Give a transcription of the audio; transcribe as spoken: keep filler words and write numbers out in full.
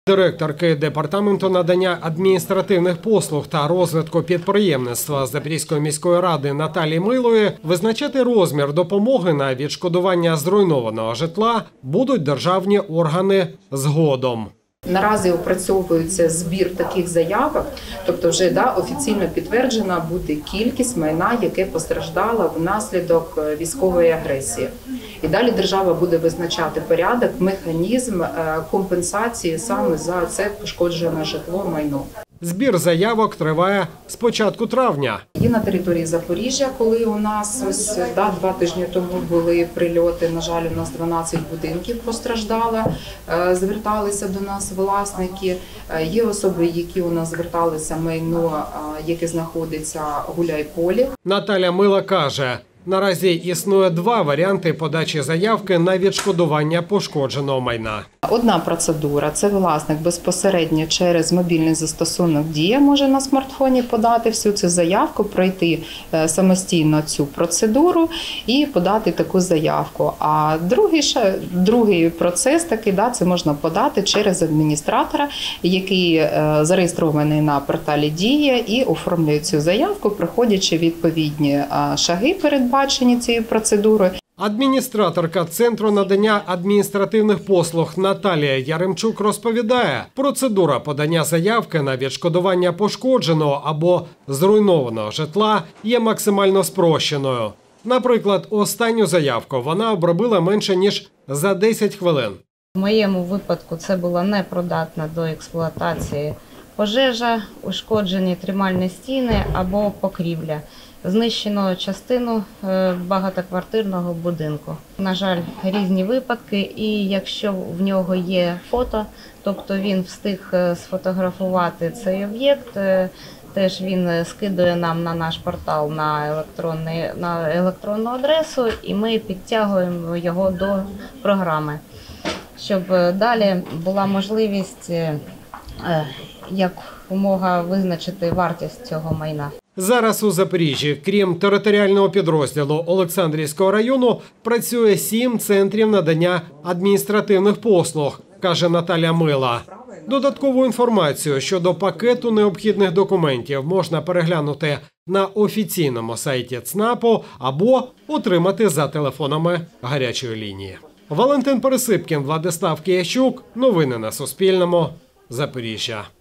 Директорки Департаменту надання адміністративних послуг та розвитку підприємництва Запорізької міської ради Наталії Милої визначати розмір допомоги на відшкодування зруйнованого житла будуть державні органи згодом. Наразі опрацьовується збір таких заявок, тобто вже да, офіційно підтверджена буде кількість майна, яке постраждало внаслідок військової агресії. І далі держава буде визначати порядок, механізм компенсації саме за це пошкоджене житло, майно. Збір заявок триває з початку травня. І на території Запоріжжя, коли у нас ось да, два тижні тому були прильоти, на жаль, у нас дванадцять будинків постраждало, зверталися до нас власники. Є особи, які у нас зверталися майно, яке знаходиться в Гуляйполі. Наталя Мила каже, наразі існує два варіанти подачі заявки на відшкодування пошкодженого майна. Одна процедура – це власник безпосередньо через мобільний застосунок «Дія» може на смартфоні подати всю цю заявку, пройти самостійно цю процедуру і подати таку заявку. А другий, другий процес такий, да, це можна подати через адміністратора, який зареєстрований на порталі «Дія» і оформлює цю заявку, проходячи відповідні шаги, передбачені цією процедурою. Адміністраторка Центру надання адміністративних послуг Наталія Яремчук розповідає, процедура подання заявки на відшкодування пошкодженого або зруйнованого житла є максимально спрощеною. Наприклад, останню заявку вона обробила менше, ніж за десять хвилин. В моєму випадку це була непридатна до експлуатації пожежа, ушкоджені тримальні стіни або покрівля. Знищено частину багатоквартирного будинку. На жаль, різні випадки, і якщо в нього є фото, тобто він встиг сфотографувати цей об'єкт, теж він скидує нам на наш портал на, електронний, на електронну адресу, і ми підтягуємо його до програми, щоб далі була можливість як умога визначити вартість цього майна. Зараз у Запоріжжі, крім територіального підрозділу Олександрівського району, працює сім центрів надання адміністративних послуг, каже Наталя Мила. Додаткову інформацію щодо пакету необхідних документів можна переглянути на офіційному сайті ЦНАПу або отримати за телефонами гарячої лінії. Валентин Пересипкін, Владислав Киящук. Новини на Суспільному. Запоріжжя.